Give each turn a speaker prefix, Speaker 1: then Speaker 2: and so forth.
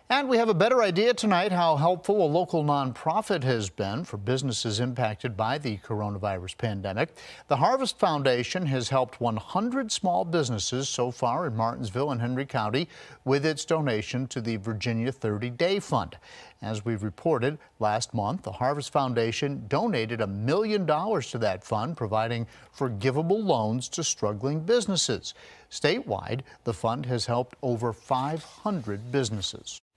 Speaker 1: And we have a better idea tonight how helpful a local nonprofit has been for businesses impacted by the coronavirus pandemic. The Harvest Foundation has helped 100 small businesses so far in Martinsville and Henry County with its donation to the Virginia 30-Day Fund. As we've reported last month, the Harvest Foundation donated $1 million to that fund, providing forgivable loans to struggling businesses. Statewide, the fund has helped over 500 businesses.